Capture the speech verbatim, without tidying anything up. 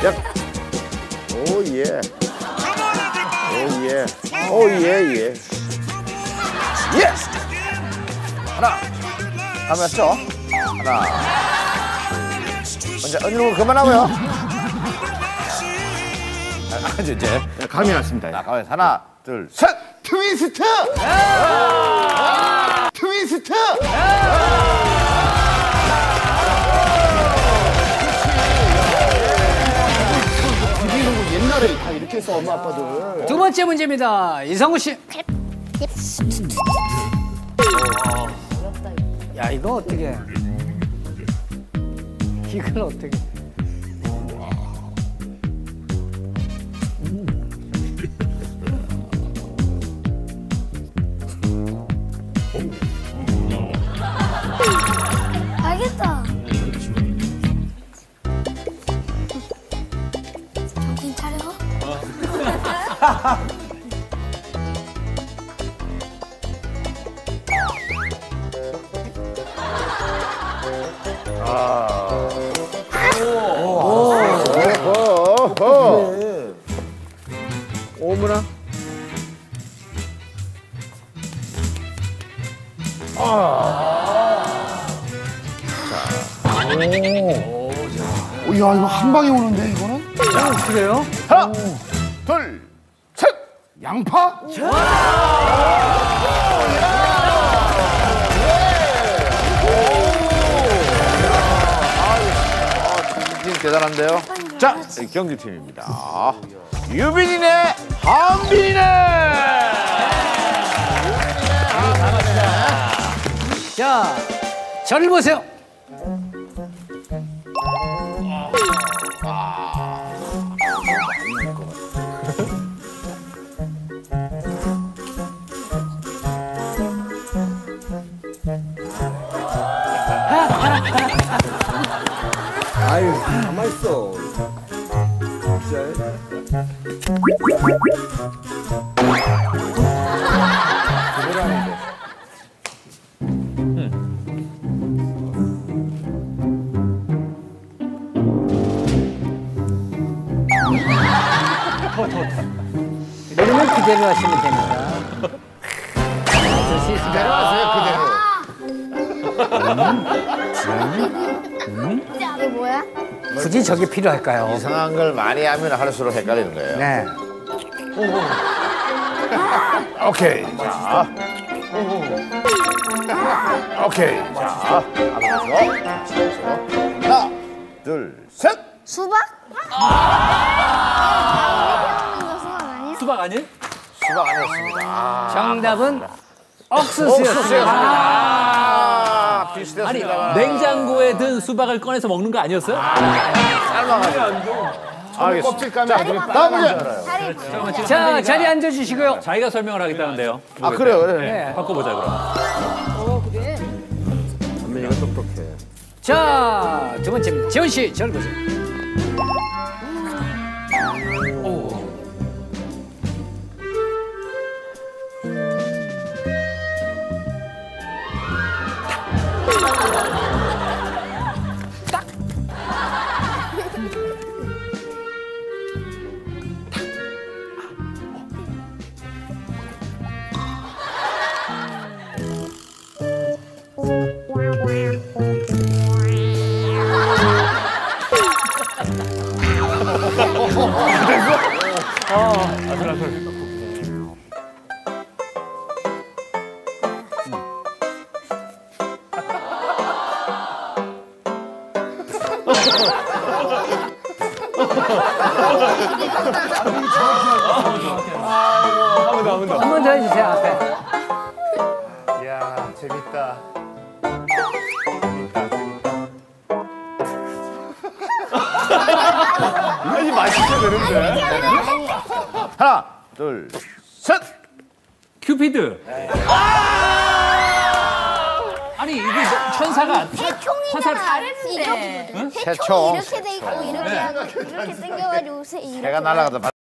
야. 오 예. 오 예. 오 예 예. 예. 하나. 하면 쳐. 하나. 먼저 언니는 거 그만하고요. 아주 이제 감이 났습니다. 자, 가면 하나, 둘, 셋. 트위스트. 트위스트. 옛날에 다 이렇게 했어, 엄마 아빠들. 두 번째 문제입니다. 이성우 씨. 야, 이거 어떻게? 이걸 어떻게? 알겠다. 정신 차려. 오므라. 아. 자. 오, 야, 이거 한 방에 오는데, 이거는? 아, 그래요? 하나, 둘, 셋. 양파? 팀 대단한데요. 자, 경기팀입니다. 유빈이네, 한빈이네. 자, 저를 보세요. 아유, 가만 있어. 이러면 그대로 하시면 됩니다. 아저씨, 그대로 하세요, 이게 뭐야? 굳이 저게 필요할까요? 그대로. 이상한 걸 많이 하면 할수록 헷갈리는 거예요. 네. 오케이. 자. 오케이. 자. 하면서. 하나, 둘, 셋. 수박? 아, 수박 아니에요? 수박 아니었습니다. 아, 정답은 옥수수였습니다. 아, 아니, 비슷했습니다. 냉장고에 든 수박을 꺼내서 먹는 거 아니었어요? 삶아가지고. 알겠습니다. 껍질 까면 아주 다음 문제. 자, 자리에 앉아주시고요. 자기가 설명을 하겠다는데요. 아, 그래요, 그래요. 네. 바꿔보자, 그럼. 선민이가 똑똑해. 자, 두 번째입니다. 재훈 씨, 저를 보세요. 한 번 더 해주세요, 앞에. 이야, 재밌다. 재밌다, 재밌다. 아니, 맛있게 되는데. 하나, 둘, 셋. 큐피드. 아니, 이게 뭐 천사가. 새총이가 다른데. 새총이 새총. 이렇게 돼 있고 이렇게 하고 이렇게 생겨가지고 새 이렇게. 해가 날아가다